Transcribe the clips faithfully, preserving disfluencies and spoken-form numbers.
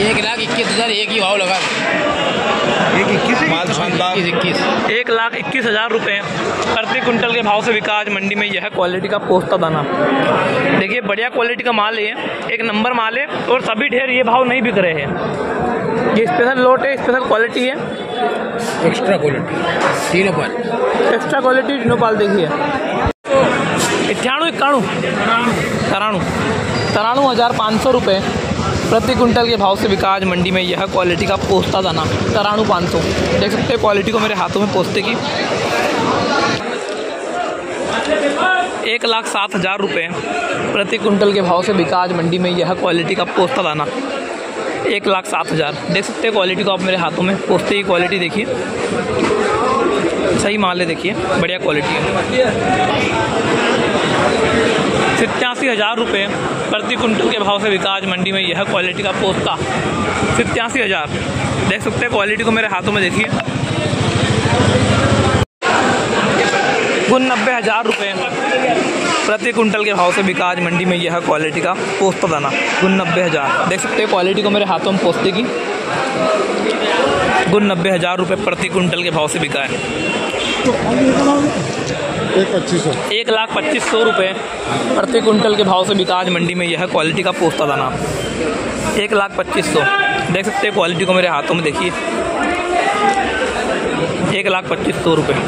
एक लाख इक्कीस हज़ार एक ही भाव लगा, एक इक्कीस माल शानदार इक्कीस एक लाख इक्कीस हज़ार रुपये प्रति कुंटल के भाव से बिका आज मंडी में यह क्वालिटी का पोस्ता दाना। देखिए बढ़िया क्वालिटी का माल है, एक नंबर माल है और सभी ढेर ये भाव नहीं बिक रहे हैं। ये स्पेशल लोट है, स्पेशल क्वालिटी है, एक्स्ट्रा क्वालिटी तीनों पाल, एक्स्ट्रा क्वालिटी तीनों पाल। देखिए अट्ठाणु इक्याणु तराणु तराणु हज़ार पाँच सौ रुपये प्रति कुंटल के भाव से बिका आज मंडी में यह क्वालिटी का पोस्ता दाना तराणु पाँच सौ। देख सकते हैं क्वालिटी को मेरे हाथों में पोस्ते की। एक लाख सात हज़ार रुपये प्रति कुंटल के भाव से बिका आज मंडी में यह क्वालिटी का पोस्ता दाना, एक लाख सात हज़ार। देख सकते हैं क्वालिटी को आप मेरे हाथों में, पोस्ते की क्वालिटी देखिए, सही माल है, देखिए बढ़िया क्वालिटी है। सत्तासी हज़ार रुपये प्रति कुंटल के भाव से बिका आज मंडी में यह क्वालिटी का पोस्ता, सत्तासी हज़ार। देख सकते हैं क्वालिटी को मेरे हाथों में, देखिए गुण नब्बे हज़ार रुपये प्रति कुंटल के भाव से बिका आज मंडी में यह क्वालिटी का पोस्ता दाना, गुण नब्बे हज़ार। देख सकते हैं क्वालिटी को मेरे हाथों में पोस्ते की, गुण नब्बे हज़ार रुपये प्रति कुंटल के भाव से बिका है। एक पच्चीस सौ एक लाख पच्चीस सौ रुपये प्रति कुंटल के भाव से बिका आज मंडी में यह क्वालिटी का पोस्ता दाना, एक लाख पच्चीस सौ। देख सकते हैं क्वालिटी को मेरे हाथों में, देखिए एक लाख पच्चीस सौ रुपये।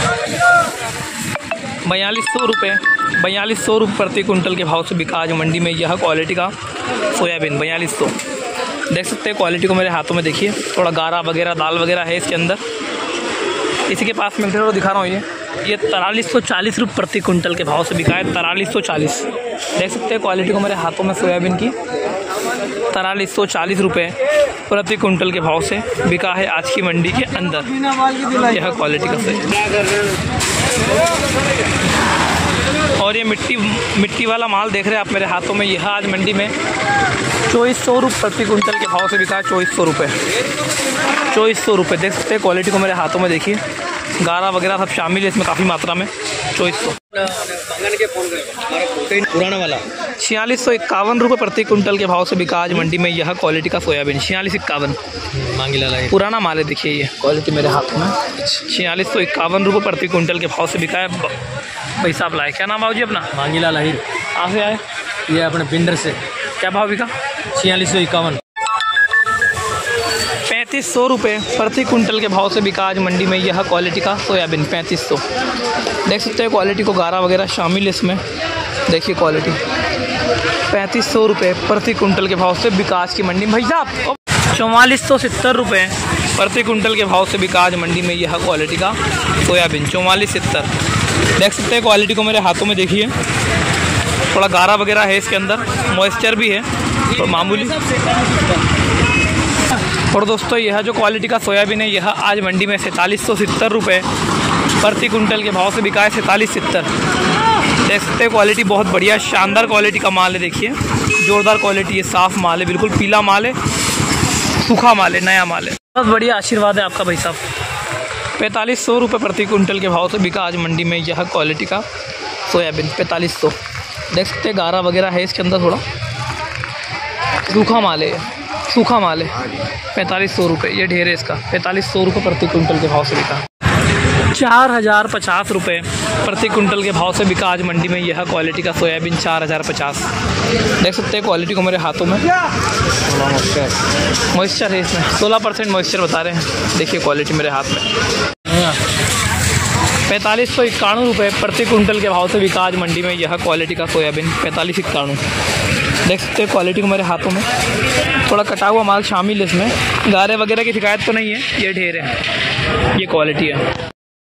बयालीस सौ रुपये बयालीस सौ रुपये प्रति कुंटल के भाव से बिका आज मंडी में यह क्वालिटी का सोयाबीन, बयालीस सौ। देख सकते हैं क्वालिटी को मेरे हाथों में, देखिए थोड़ा गारा वगैरह दाल वगैरह है इसके अंदर। इसी के पास में तो दिखा रहा हूँ, ये ये तैंतालीस सौ चालीस रुपये प्रति कुंटल के भाव से बिका है, तैंतालीस सौ चालीस। देख सकते हैं क्वालिटी को मेरे हाथों में सोयाबीन की, तैंतालीस सौ चालीस रुपये प्रति कुंटल के भाव से बिका है आज की मंडी के अंदर यह क्वालिटी का सोयाबीन। और ये मिट्टी मिट्टी वाला माल देख रहे हैं आप मेरे हाथों में, यह आज मंडी में चौबीस सौ रुपये प्रति कुंटल के भाव से बिका है, चौबीस सौ रुपये चौबीस सौ रुपये। देख सकते हैं क्वालिटी को मेरे हाथों में, देखिए गारा वगैरह सब शामिल है इसमें काफ़ी मात्रा में, चौबीस सौ। पुराना वाला छियालीस सौ इक्यावन रुपये प्रति कुंटल के भाव से बिका आज मंडी में यह क्वालिटी का सोयाबीन, छियालीस इक्यावन मांगी लाला है, पुराना माल है। देखिए ये क्वालिटी मेरे हाथों में, छियालीस सौ इक्यावन रुपये प्रति कुंटल के भाव से बिका है। भाई साहब लाए, क्या नाम बाबू जी अपना? मांगी लाला ही। कहाँ से आए? ये अपने पिंडर से। क्या भाव बिका? छियालीस सौ इक्यावन पैंतीस सौ रुपये प्रति कुंटल के भाव से बिका आज मंडी में यह क्वालिटी का सोयाबीन, पैंतीस सौ। देख सकते हैं क्वालिटी को, गारा वगैरह शामिल है इसमें, देखिए क्वालिटी पैंतीस सौ रुपये प्रति कुंटल के भाव से बिका आज की मंडी में। भाई साहब चौवालीस सौ सत्तर रुपये प्रति कुंटल के भाव से बिका आज मंडी में यह क्वालिटी का सोयाबीन, चौवालीस सत्तर। देख सकते हैं क्वालिटी को मेरे हाथों में, देखिए थोड़ा गारा वगैरह है इसके अंदर, मॉइस्चर भी है तो मामूली। और दोस्तों यह जो क्वालिटी का सोयाबीन है यह आज मंडी में सैंतालीस सौ सत्तर रुपये प्रति कुंटल के भाव से बिका है, सैंतालीस सत्तर। देख सकते हैं क्वालिटी बहुत बढ़िया शानदार क्वालिटी का माल है, देखिए ज़ोरदार क्वालिटी है, साफ़ माल है, बिल्कुल पीला माल है, सूखा माल है, नया माल है। बहुत बढ़िया आशीर्वाद है आपका भाई साहब। पैंतालीस सौ रुपये प्रति कुंटल के भाव से बिका आज मंडी में यह क्वालिटी का सोयाबीन, पैंतालीस सौ। देख सकते हैं गारा वगैरह है इसके अंदर, थोड़ा सूखा माल है, सूखा माल है, पैंतालीस सौ रुपये ये ढेर है इसका, पैंतालीस सौ रुपये प्रति कुंटल के भाव से बिका। चार हज़ार पचास रुपये प्रति कुंटल के भाव से बिका आज मंडी में यह क्वालिटी का सोयाबीन, चार हज़ार पचास। देख सकते हैं क्वालिटी को मेरे हाथों में, मॉइस्चर है इसमें, सोलह परसेंट मॉइस्चर बता रहे हैं, देखिए क्वालिटी मेरे हाथ में। पैंतालीस सौ इक्यानवे रुपये प्रति कुंटल के भाव से बिका आज मंडी में यह क्वालिटी का सोयाबीन, पैंतालीस इक्यानवे। देख सकते हैं क्वालिटी को मेरे हाथों में, थोड़ा कटा हुआ माल शामिल है इसमें, गारे वगैरह की शिकायत तो नहीं है, ये ढेर है, ये क्वालिटी है।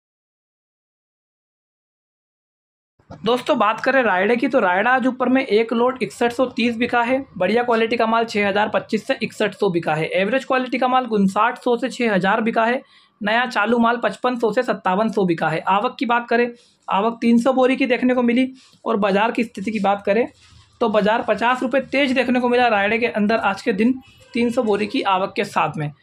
दोस्तों बात करें रायडे की, तो रायडा आज ऊपर में एक लोट इकसठ सौ तीस बिका है, बढ़िया क्वालिटी का माल छः हज़ार पच्चीस से इकसठ सौ बिका है, एवरेज क्वालिटी का माल उनसाठ सौ से छः हज़ार बिका है, नया चालू माल पचपन सौ से सत्तावन सौ बिका है। आवक की बात करें, आवक तीन सौ बोरी की देखने को मिली, और बाज़ार की स्थिति की बात करें तो बाज़ार पचास रुपये तेज देखने को मिला रायडे के अंदर आज के दिन, तीन सौ बोरी की आवक के साथ में।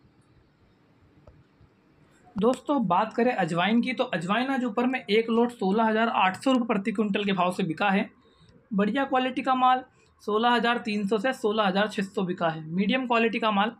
दोस्तों बात करें अजवाइन की, तो अजवाइन आज ऊपर में एक लोट सोलह हज़ार आठ सौ रुपये प्रति कुंटल के भाव से बिका है, बढ़िया क्वालिटी का माल सोलह हज़ार तीन सौ से सोलह हज़ार छः सौ बिका है। मीडियम क्वालिटी का माल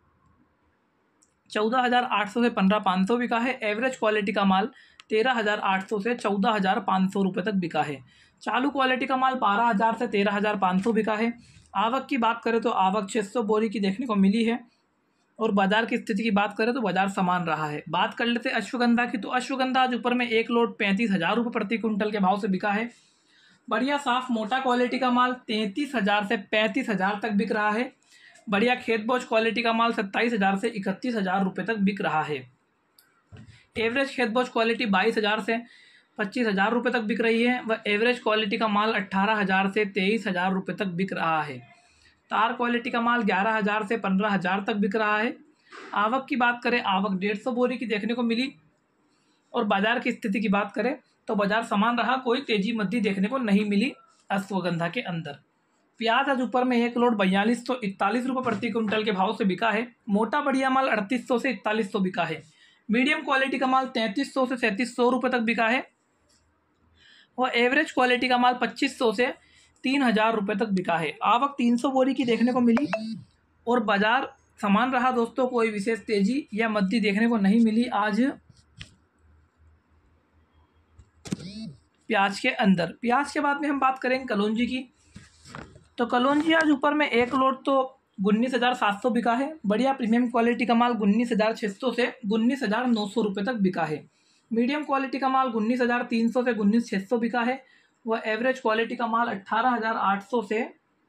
चौदह हज़ार आठ सौ से पंद्रह पाँच सौ बिका है। एवरेज क्वालिटी का माल तेरह हज़ार आठ सौ से चौदह हज़ार पाँच सौ रुपये तक बिका है। चालू क्वालिटी का माल बारह हज़ार से तेरह हज़ार पाँच सौ बिका है। आवक की बात करें तो आवक छः सौ बोरी की देखने को मिली है और बाज़ार की स्थिति की बात करें तो बाज़ार समान रहा है। बात कर लेते अश्वगंधा की, तो अश्वगंधा आज ऊपर में एक लोड पैंतीस हज़ार रुपये प्रति कुंटल के भाव से बिका है। बढ़िया साफ मोटा क्वालिटी का माल तैंतीस हज़ार से पैंतीस हज़ार तक बिक रहा है। बढ़िया खेत बोझ क्वालिटी का माल सत्ताईस हज़ार से इकतीस हज़ार रुपये तक बिक रहा है। एवरेज खेत बोझ क्वालिटी बाईस हज़ार से पच्चीस हज़ार रुपये तक बिक रही है व एवरेज क्वालिटी का माल अट्ठारह हज़ार से तेईस हज़ार रुपये तक बिक रहा है। तार क्वालिटी का माल ग्यारह हज़ार से पंद्रह हज़ार तक बिक रहा है। आवक की बात करें, आवक डेढ़ सौ बोरी की देखने को मिली और बाज़ार की स्थिति की बात करें तो बाज़ार समान रहा, कोई तेजी मंदी देखने को नहीं मिली अश्वगंधा के अंदर। प्याज आज ऊपर में एक लोड बयालीस सौ इकतालीस रुपये प्रति कुंटल के भाव से बिका है। मोटा बढ़िया माल अड़तीस सौ से इकतालीस सौ बिका है। मीडियम क्वालिटी का माल तैंतीस सौ से सैंतीस सौ रुपये तक बिका है और एवरेज क्वालिटी का माल पच्चीस सौ से तीन हज़ार रुपये तक बिका है। आवक तीन सौ बोरी की देखने को मिली और बाज़ार समान रहा दोस्तों, कोई विशेष तेजी या मंदी देखने को नहीं मिली आज प्याज के अंदर। प्याज के बाद में हम बात करेंगे कलौंजी की, तो कलौंजी आज ऊपर में एक लोड तो उन्नीस हज़ार सात सौ बिका है। बढ़िया प्रीमियम क्वालिटी का माल उन्नीस हज़ार छः सौ से उन्नीस हज़ार नौ सौ रुपये तक बिका है। मीडियम क्वालिटी का माल उन्नीस हज़ार तीन सौ से उन्नीस छः सौ बिका है वह एवरेज क्वालिटी का माल अट्ठारह हज़ार आठ सौ से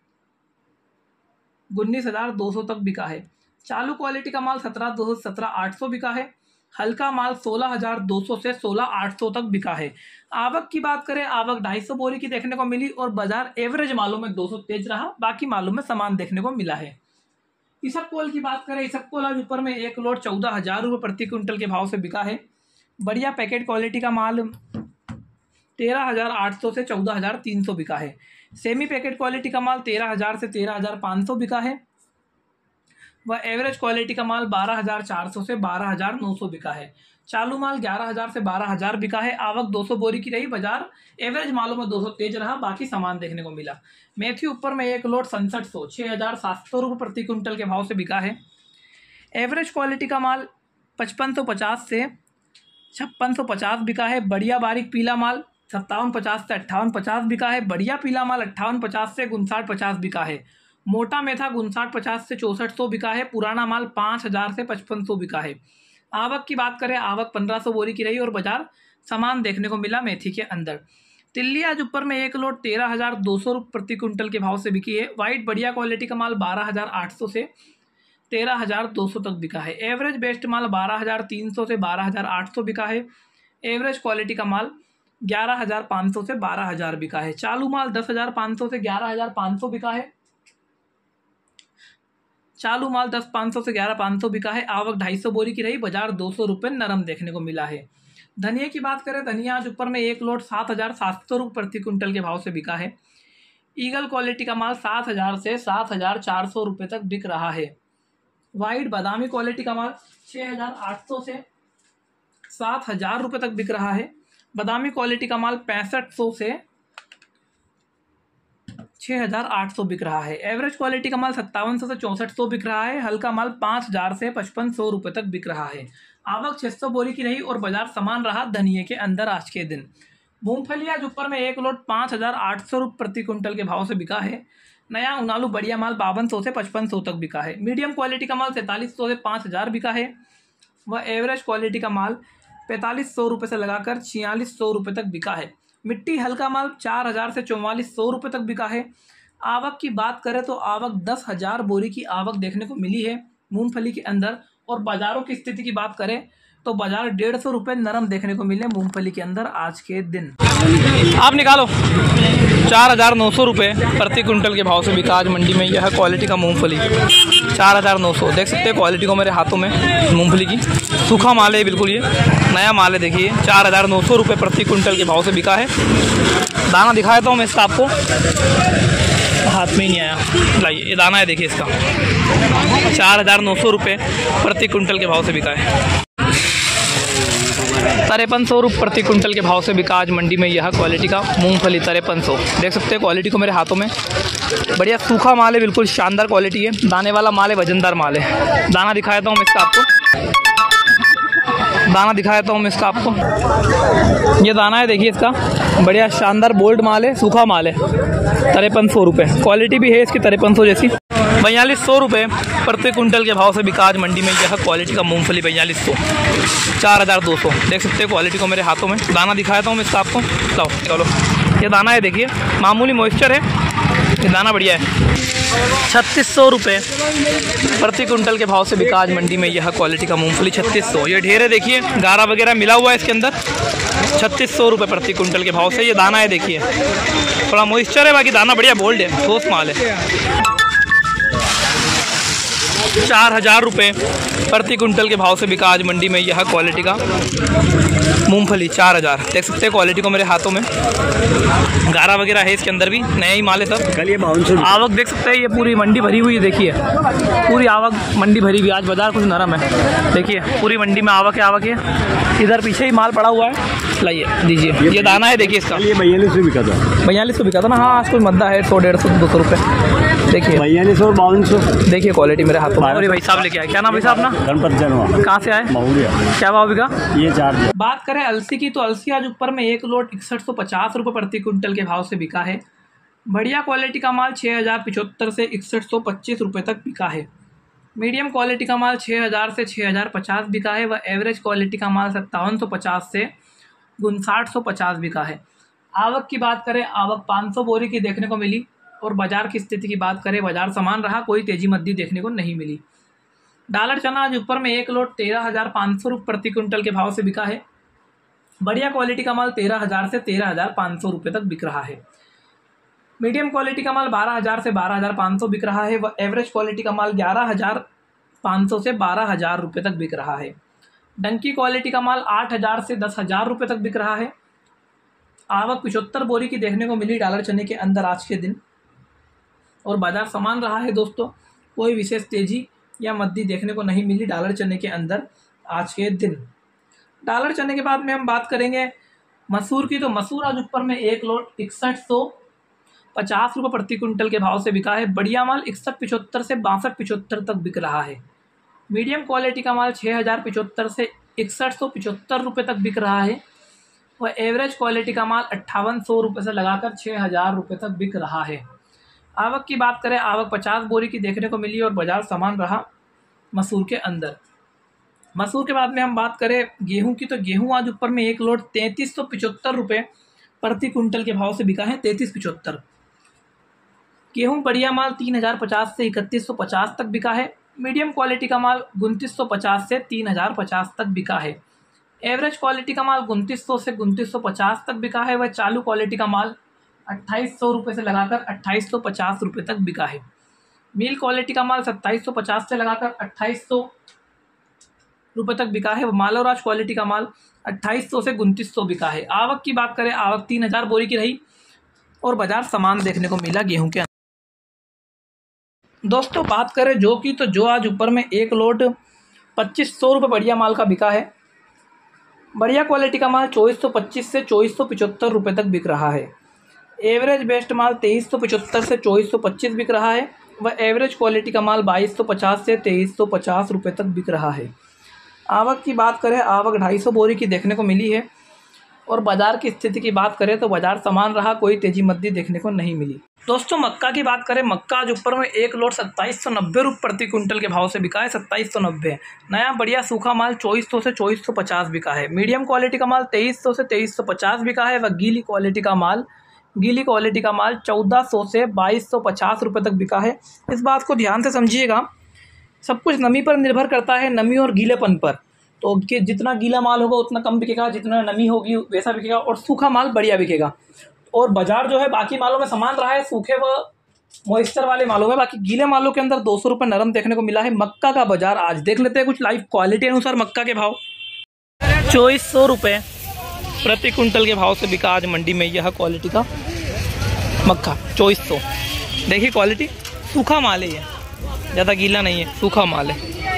उन्नीस हज़ार दो सौ तक बिका है। चालू क्वालिटी का माल सत्रह दो सौ सत्रह आठ सौ बिका है। हल्का माल सोलह हज़ार दो सौ से सोलह आठ सौ तक बिका है। आवक की बात करें, आवक ढाई सौ बोरी की देखने को मिली और बाजार एवरेज मालों में दो सौ तेज रहा, बाकी मालों में समान देखने को मिला है। इसबगोल की बात करें, इसबगोल आज ऊपर में एक लोड चौदह हज़ार रुपये प्रति कुंटल के भाव से बिका है। बढ़िया पैकेट क्वालिटी का माल तेरह हज़ार आठ सौ से चौदह हज़ार तीन सौ बिका है। सेमी पैकेट क्वालिटी का माल तेरह हज़ार से तेरह हज़ार पाँच सौ बिका है व एवरेज क्वालिटी का माल बारह हज़ार चार सौ से बारह हज़ार नौ सौ बिका है। चालू माल ग्यारह हज़ार से बारह हज़ार बिका है। आवक दो सौ बोरी की रही, बाजार एवरेज मालों में दो सौ तेज रहा, बाकी सामान देखने को मिला। मेथी ऊपर में एक लोड सड़सठ सौ छः हज़ार सात सौ रुपये प्रति कुंटल के भाव से बिका है। एवरेज क्वालिटी का माल पचपन सौ पचास से छप्पन सौ पचास बिका है। बढ़िया बारीक पीला माल सत्तावन पचास से अट्ठावन पचास बिका है। बढ़िया पीला माल अट्ठावन पचास से उनसाठ पचास बिका है। मोटा मेथा उनसाठ पचास से चौंसठ सौ बिका है। पुराना माल पाँच हज़ार से पचपन सौ बिका है। आवक की बात करें, आवक पंद्रह सौ बोरी की रही और बाजार समान देखने को मिला मेथी के अंदर। तिल्ली आज ऊपर में एक लोड तेरह हज़ार दो सौ रुपये प्रति कुंटल के भाव से बिकी है। वाइट बढ़िया क्वालिटी का माल बारह हज़ार आठ सौ से तेरह हज़ार दो सौ तक बिका है। एवरेज बेस्ट माल बारह हज़ार तीन सौ से बारह हज़ार आठ सौ बिका है। एवरेज क्वालिटी का माल ग्यारह हज़ार पाँच सौ से बारह हज़ार बिका है। चालू माल दस हज़ार पाँच सौ से ग्यारह हज़ार पाँच सौ बिका है। चालू माल दस पाँच सौ से ग्यारह पाँच सौ बिका है। आवक ढाई सौ बोरी की रही, बाजार दो सौ रुपये नरम देखने को मिला है। धनिया की बात करें, धनिया आज ऊपर में एक लोड सात हज़ार सात सौ रुपये प्रति कुंटल के भाव से बिका है। ईगल क्वालिटी का माल सात हज़ार से सात हज़ार चार सौ रुपये तक बिक रहा है। वाइट बादामी क्वालिटी का माल छः हज़ार आठ सौ से सात हज़ार रुपये तक बिक रहा है। बादामी क्वालिटी का माल पैंसठ सौ से छः हज़ार आठ सौ बिक रहा है। एवरेज क्वालिटी का माल सत्तावन सौ से चौंसठ सौ बिक रहा है। हल्का माल पाँच हज़ार से पचपन सौ रुपये तक बिक रहा है। आवक छः सौ बोरी की रही और बाजार समान रहा धनिये के अंदर आज के दिन। मूंगफली आज ऊपर में एक लोड पाँच हज़ार आठ सौ रुपये प्रति कुंटल के भाव से बिका है। नया उनालू बढ़िया माल बावन सौ से पचपन सौ तक बिका है। मीडियम क्वालिटी का माल सैंतालीस सौ से पाँच हज़ार बिका है व एवरेज क्वालिटी का माल पैंतालीस सौ रुपये से लगाकर छियालीस सौ रुपये तक बिका है। मिट्टी हल्का माल चार हज़ार से चौवालीस सौ रुपये तक बिका है। आवक की बात करें तो आवक दस हज़ार बोरी की आवक देखने को मिली है मूंगफली के अंदर। और बाज़ारों की स्थिति की बात करें तो बाज़ार डेढ़ सौ रुपये नरम देखने को मिले मूंगफली के अंदर आज के दिन। आप निकालो चार हज़ार नौ सौ रुपये प्रति कुंटल के भाव से बिका आज मंडी में यह क्वालिटी का मूंगफली चार हज़ार नौ सौ। देख सकते हैं क्वालिटी को मेरे हाथों में मूंगफली की। सूखा माल है बिल्कुल, ये नया माल है। देखिए चार हज़ार नौ सौ रुपये प्रति कुंटल के भाव से बिका है। दाना दिखाया था मैं इसका आपको, हाथ में ही नहीं आया। लाइए ये दाना है, देखिए इसका चार हज़ार नौ सौ रुपये प्रति कुंटल के भाव से बिका है। तिरपन सौ रुपये प्रति कुंटल के भाव से बिका आज मंडी में यह क्वालिटी का मूंगफली तिरपन सौ। देख सकते हैं क्वालिटी को मेरे हाथों में। बढ़िया सूखा माल है, बिल्कुल शानदार क्वालिटी है। दाने वाला माल है, वजनदार माल है। दाना दिखा देता हूँ मैं इसका आपको, दाना दिखा देता हूँ मैं इसका आपको। ये दाना है, देखिए इसका, बढ़िया शानदार बोल्ड माल है, सूखा माल है। तिरपन सौ रुपये क्वालिटी भी है इसकी, तिरपन सौ जैसी। बयालीस सौ रुपये प्रति कुंटल के भाव से बिका आज मंडी में यह क्वालिटी का मूंगफली। बयालीस सौ, चार हज़ार दो सौ। देख सकते हैं क्वालिटी को मेरे हाथों में। दाना दिखाया था मैं इसका आपको, लाओ चलो। ये दाना है, देखिए मामूली मॉइस्चर है, ये दाना बढ़िया है। छत्तीस सौ रुपये प्रति कुंटल के भाव से बिका आज मंडी में यह क्वालिटी का मूंगफली। छत्तीस सौ। ये ढेर है, देखिए गारा वगैरह मिला हुआ है इसके अंदर। छत्तीस सौ रुपये प्रति कुंटल के भाव से ये दाना है, देखिए थोड़ा मॉइस्चर है, बाकी दाना बढ़िया बोल्ड है, ठोस माल है। चार हज़ार रुपये प्रति कुंटल के भाव से बिका आज मंडी में यह क्वालिटी का मूंगफली। चार हज़ार। देख सकते हैं क्वालिटी को मेरे हाथों में। गारा वगैरह है इसके अंदर भी, नया ही माल है सब। कल ये बावन सौ आवक देख सकते हैं, ये पूरी मंडी भरी हुई है, देखिए पूरी आवक मंडी भरी हुई। आज बाजार कुछ नरम है, देखिए पूरी मंडी में आवक है, आवक है। इधर पीछे ही माल पड़ा हुआ है, लाइए दीजिए। ये, ये दाना है, देखिए इसका। ये बयालीस सौ बिका था, बयालीस सौ बिका था ना। हाँ, आज कोई मद्दा है, सौ डेढ़ सौ दो सौ रुपये। देखिए बयालीस सौ और बावन सौ। देखिए क्वालिटी मेरे हाथों में। अरे भाई साहब लेके आए, क्या नाम भाई साहब अपना? गणपत जनवा। कहाँ से आए? महुरिया। क्या भाव बिका? ये चार। बात करें अलसी की, तो अलसी आज ऊपर में एक लोट इकसठ सौ पचास रुपये प्रति कुंटल के भाव से बिका है। बढ़िया क्वालिटी का माल छः हज़ार पिचहत्तर से इकसठ सौ पच्चीस रुपये तक बिका है। मीडियम क्वालिटी का माल छः हज़ार से छः हज़ार पचास बिका है। व एवरेज क्वालिटी का माल सत्तावन सौ पचास से उनसाठ सौ पचास बिका है। आवक की बात करें, आवक पाँच सौ बोरी की देखने को मिली। और बाज़ार की स्थिति की बात करें, बाज़ार समान रहा, कोई तेज़ी मद्दी देखने को नहीं मिली। डॉलर चना आज ऊपर में एक लोट तेरह हज़ार पाँच सौ रुपये प्रति कुंटल के भाव से बिका है। बढ़िया क्वालिटी का माल तेरह हज़ार से तेरह हज़ार पाँच सौ रुपये तक बिक रहा है। मीडियम क्वालिटी का माल बारह हज़ार से बारह हज़ार पाँच सौ बिक रहा है। व एवरेज क्वालिटी का माल ग्यारह हज़ार पाँच सौ से बारह हज़ार रुपये तक बिक रहा है। डंकी क्वालिटी का माल आठ हज़ार से दस हज़ार रुपये तक बिक रहा है। आवक पचहत्तर बोरी की देखने को मिली डॉलर चने के अंदर आज के दिन। और बाज़ार समान रहा है दोस्तों, कोई विशेष तेज़ी या मद्दी देखने को नहीं मिली डॉलर चने के अंदर आज के दिन। डॉलर चने के बाद में हम बात करेंगे मसूर की, तो मसूर आज ऊपर में एक लोट इकसठ सौ पचास रुपये प्रति कुंटल के भाव से बिका है। बढ़िया माल इकसठ पिचहत्तर से बासठ पिचहत्तर तक बिक रहा है। मीडियम क्वालिटी का माल छः हज़ार पिचहत्तर से इकसठ सौ पिचहत्तर रुपये तक बिक रहा है। वह एवरेज क्वालिटी का माल अट्ठावन सौ रुपये से लगाकर छः हज़ार रुपये तक बिक रहा है। आवक की बात करें, आवक पचास बोरी की देखने को मिली और बाज़ार समान रहा मसूर के अंदर। मसूर के बाद में हम बात करें गेहूं की, तो गेहूं आज ऊपर में एक लोट तैंतीस सौ पिचहत्तर रुपये प्रति कुंटल के भाव से बिका है। तैंतीस पिचहत्तर। गेहूं बढ़िया माल तीन हज़ार पचास से इकतीस सौ पचास तक बिका है। मीडियम क्वालिटी का माल उनतीस सौ पचास से तीन हज़ार पचास तक बिका है। एवरेज क्वालिटी का माल उनतीस सौ से उनतीस सौ पचास तक बिका है। वह चालू क्वालिटी का माल अट्ठाईस सौ रुपये से लगाकर अट्ठाईस सौ पचास रुपये तक बिका है। मील क्वालिटी का माल सत्ताईस सौ पचास से लगाकर अट्ठाईस सौ रुपये तक बिका है। मालोराज क्वालिटी का माल अट्ठाईस सौ से उनतीस सौ बिका है। आवक की बात करें, आवक तीन हज़ार बोरी की रही और बाज़ार समान देखने को मिला गेहूं के अंदर। दोस्तों बात करें जो की, तो जो आज ऊपर में एक लोट पच्चीस सौ रुपये बढ़िया माल का बिका है। बढ़िया क्वालिटी का माल चौबीस सौ पच्चीस से चौबीस सौ पचहत्तर रुपये तक बिक रहा है। एवरेज बेस्ट माल तेईस सौ पचहत्तर से चौबीस सौ पच्चीस बिक रहा है। वह एवरेज क्वालिटी का माल बाईस सौ पचास से तेईस सौ पचास रुपये तक बिक रहा है। आवक की बात करें, आवक ढाई सौ बोरी की देखने को मिली है। और बाज़ार की स्थिति की बात करें तो बाज़ार समान रहा, कोई तेज़ी मद्दी देखने को नहीं मिली। दोस्तों मक्का की बात करें, मक्का आज ऊपर में एक लोट सत्ताईस सौ नब्बे रुपये प्रति कुंटल के भाव से बिका है। सत्ताईस सौ नब्बे। नया बढ़िया सूखा माल चौबीस सौ से चौबीस सौ पचास बिका है। मीडियम क्वालिटी का माल तेईस सौ से तेईस सौ पचास बिका है। व गीली क्वालिटी का माल गीली क्वालिटी का माल चौदह सौ से बाईस सौ पचास रुपये तक बिका है। इस बात को ध्यान से समझिएगा, सब कुछ नमी पर निर्भर करता है, नमी और गीलेपन पर। तो कि जितना गीला माल होगा उतना कम बिकेगा, जितना नमी होगी वैसा बिकेगा, और सूखा माल बढ़िया बिकेगा। और बाज़ार जो है बाकी मालों में समान रहा है, सूखे व मॉइस्चर वाले मालों में। बाकी गीले मालों के अंदर दो सौ रुपये नरम देखने को मिला है। मक्का का बाज़ार आज देख लेते हैं कुछ लाइव क्वालिटी अनुसार। मक्का के भाव चौबीस सौ रुपये प्रति कुंटल के भाव से बिका आज मंडी में यह क्वालिटी का मक्का। चौबीस सौ। देखिए क्वालिटी, सूखा माल है ये, ज़्यादा गीला नहीं है, सूखा माल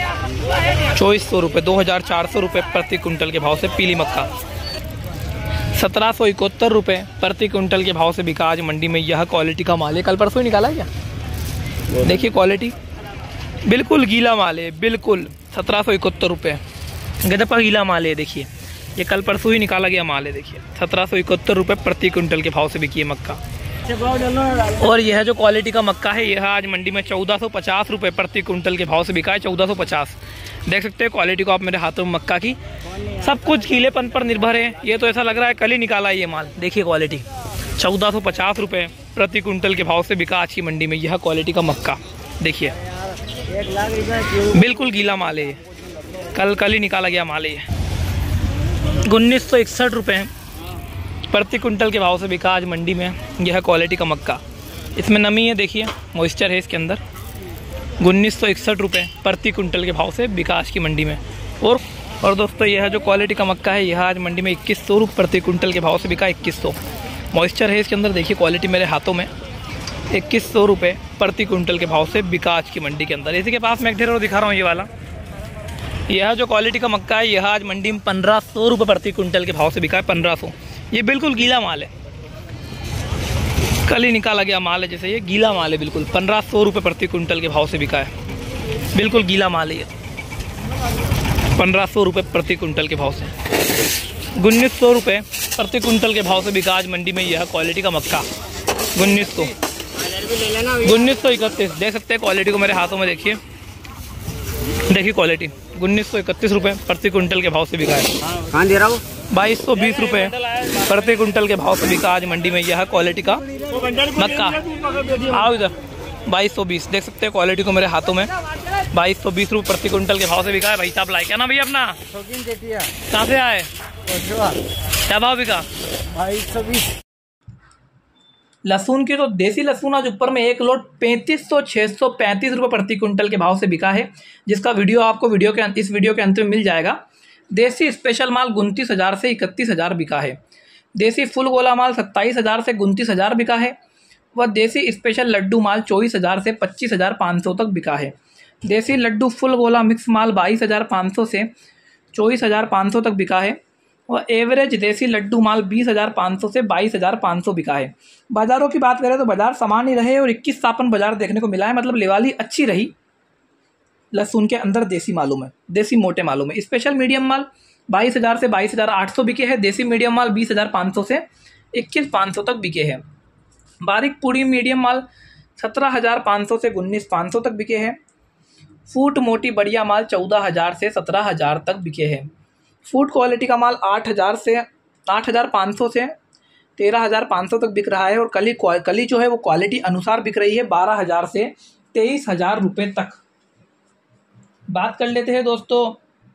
है। चौबीस सौ रुपये, दो हज़ार चार सौ रुपये प्रति कुंटल के भाव से पीली मक्का। सत्रह सौ इकहत्तर रुपये प्रति कुंटल के भाव से बिका आज मंडी में यह क्वालिटी का माल है। कल परसों ही निकाला है क्या? देखिए क्वालिटी बिल्कुल गीला माल है, बिल्कुल सत्रह सौ इकहत्तर रुपये गजब का गीला माल है। देखिए ये कल परसों ही निकाला गया माल है। देखिए सत्रह सौ इकहत्तर रुपये प्रति कुंटल के भाव से बिकी है मक्का। और यह जो क्वालिटी का मक्का है यह आज मंडी में चौदह सौ पचास रुपये प्रति कुंटल के भाव से बिका है। चौदह सौ पचास देख सकते हैं क्वालिटी को आप मेरे हाथों में मक्का की। सब कुछ गीलेपन पर निर्भर है। ये तो ऐसा लग रहा है कल ही निकाला है ये माल। देखिए क्वालिटी चौदह सौ पचास रुपये प्रति कुंटल के भाव से बिका आज की मंडी में यह क्वालिटी का मक्का। देखिए बिल्कुल गीला माल है, कल कल ही निकाला गया माल है। उन्नीस सौ इकसठ रुपये प्रति कुंटल के भाव से बिका आज मंडी में यह क्वालिटी का मक्का। इसमें नमी है, देखिए मॉइस्चर है इसके अंदर। उन्नीस सौ इकसठ रुपये प्रति कुंटल के भाव से बिका आज की मंडी में। और और दोस्तों यह जो क्वालिटी का मक्का है यह आज मंडी में इक्कीस सौ रुपये प्रति कुंटल के भाव से बिका। इक्कीस सौ मॉइस्चर है इसके अंदर। देखिए क्वालिटी मेरे हाथों में इक्कीस सौ रुपये प्रति कुंटल के भाव से बिका आज की मंडी के अंदर। इसी के पास मैं एक ढेर और दिखा रहा हूँ ये वाला। यह जो क्वालिटी का मक्का है यह आज मंडी में पंद्रह सौ रुपये प्रति कुंटल के भाव से बिका है। पंद्रह सौ ये बिल्कुल गीला माल है, कल ही निकाला गया माल है। जैसे ये गीला माल है बिल्कुल। पंद्रह सौ रुपये प्रति कुंटल के भाव से बिका है। बिल्कुल गीला माल है ये, पंद्रह सौ रुपये प्रति कुंटल के भाव से। उन्नीस सौ रुपये प्रति कुंटल के भाव से बिका आज मंडी में यह क्वालिटी का मक्का। उन्नीस सौ उन्नीस सौ इकतीस देख सकते हैं क्वालिटी को मेरे हाथों में। देखिए देखिए क्वालिटी उन्नीस सौ इकतीस रुपये प्रति कुंटल के भाव से बिका है। कहाँ दे रहा हूँ? बाईस सौ बीस रुपये प्रति कुंटल के भाव से बिका आज मंडी में यह क्वालिटी का मक्का। आओ इधर, बाईस सौ बीस देख सकते हैं क्वालिटी को मेरे हाथों में। बाईस सौ बीस रुपये प्रति कुंटल के भाव से बिका है। भाई साहब लाए क्या ना भैया अपना? कहाँ से आए? क्या भाव बिका? बाईस सौ बीस। लहसुन की तो देसी लहसुन आज ऊपर में एक लोट पैंतीस सौ छः सौ पैंतीस रुपये प्रति कुंटल के भाव से बिका है, जिसका वीडियो आपको वीडियो के इस वीडियो के अंत में मिल जाएगा। देसी स्पेशल माल उनतीस हज़ार से इकतीस हज़ार बिका है। देसी फुल गोला माल सत्ताईस हज़ार से उनतीस हज़ार बिका है। व देसी स्पेशल लड्डू माल चौबीस हज़ार से पच्चीस हज़ार पाँच सौ तक बिका है। देसी लड्डू फुल गोला मिक्स माल बाईस हज़ार पाँच सौ से चौबीस हज़ार पाँच सौ तक बिका है। व एवरेज देसी लड्डू माल बीस हज़ार पाँच सौ से बाईस हज़ार पाँच सौ बिका है। बाज़ारों की बात करें तो बाज़ार समान ही रहे और इक्कीस सापन बाज़ार देखने को मिला है। मतलब लेवाली अच्छी रही लहसुन के अंदर देसी मालों में, देसी मोटे मालों में। स्पेशल मीडियम माल बाईस हज़ार से बाईस हज़ार आठ सौ बिके हैं। देसी मीडियम माल बीस हज़ार पाँच सौ से इक्कीस पाँच सौ तक बिके हैं। बारीक पूड़ी मीडियम माल सत्रह हज़ार पाँच सौ से उन्नीस पाँच सौ तक बिके हैं। फूट मोटी बढ़िया माल चौदह हज़ार से सत्रह हज़ार तक बिके हैं। फूड क्वालिटी का माल आठ हज़ार से आठ हज़ार पाँच सौ से तेरह हज़ार पाँच सौ तक बिक रहा है। और कली कली जो है वो क्वालिटी अनुसार बिक रही है बारह हज़ार से तेईस हज़ार रुपये तक। बात कर लेते हैं दोस्तों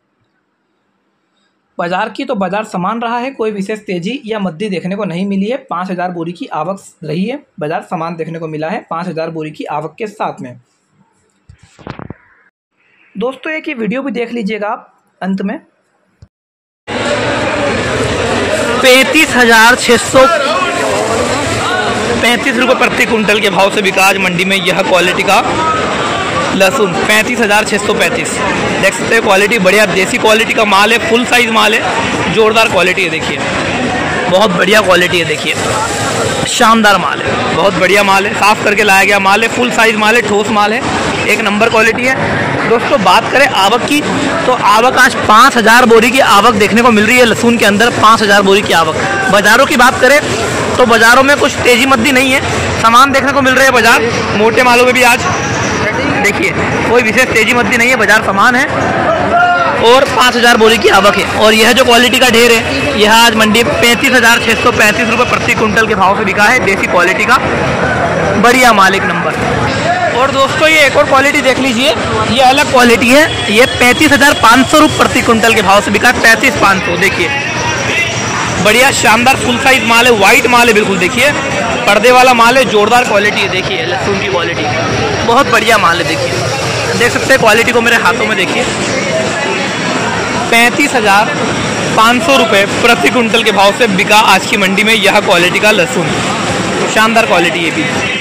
बाज़ार की, तो बाज़ार समान रहा है, कोई विशेष तेज़ी या मद्दी देखने को नहीं मिली है। पाँच हज़ार बोरी की आवक रही है, बाज़ार समान देखने को मिला है पाँच हज़ार बोरी की आवक के साथ में। दोस्तों एक ये वीडियो भी देख लीजिएगा आप अंत में। पैंतीस हज़ार छः सौ पैंतीस रुपये प्रति कुंटल के भाव से बिका आज मंडी में यह क्वालिटी का लहसुन। पैंतीस हज़ार छः सौ पैंतीस देख सकते हैं क्वालिटी बढ़िया देसी क्वालिटी का माल है। फुल साइज़ माल है, जोरदार क्वालिटी है। देखिए बहुत बढ़िया क्वालिटी है, देखिए शानदार माल है, बहुत बढ़िया माल है, साफ़ करके लाया गया माल है। फुल साइज़ माल है, ठोस माल है, एक नंबर क्वालिटी है। दोस्तों बात करें आवक की तो आवक आज पाँच हज़ार बोरी की आवक देखने को मिल रही है लहसुन के अंदर। पाँच हज़ार बोरी की आवक। बाज़ारों की बात करें तो बाज़ारों में कुछ तेज़ी मद्दी नहीं है, सामान देखने को मिल रहे हैं बाज़ार। मोटे मालों में भी आज देखिए कोई विशेष तेज़ी मद्दी नहीं है, बाज़ार समान है और पाँच हज़ार बोरी की आवक है। और यह जो क्वालिटी का ढेर है यह आज मंडी पैंतीस हज़ार छः सौ पैंतीस रुपये प्रति कुंटल के भाव से बिका है। देसी क्वालिटी का बढ़िया माल एक नंबर। और दोस्तों ये एक और क्वालिटी देख लीजिए, ये अलग क्वालिटी है। ये पैंतीस हज़ार पाँच सौ रुपये प्रति कुंटल के भाव से बिका है। पैंतीस पाँच सौ देखिए बढ़िया शानदार फुल साइज माल है, वाइट माल है बिल्कुल। देखिए पर्दे वाला माल है, जोरदार क्वालिटी है। देखिए लहसुन की क्वालिटी बहुत बढ़िया माल है। देखिए देख सकते हैं क्वालिटी को मेरे हाथों में। देखिए पैंतीस हज़ार पाँच सौ रुपये प्रति कुंटल के भाव से बिका आज की मंडी में यह क्वालिटी का लहसुन। शानदार क्वालिटी है भी।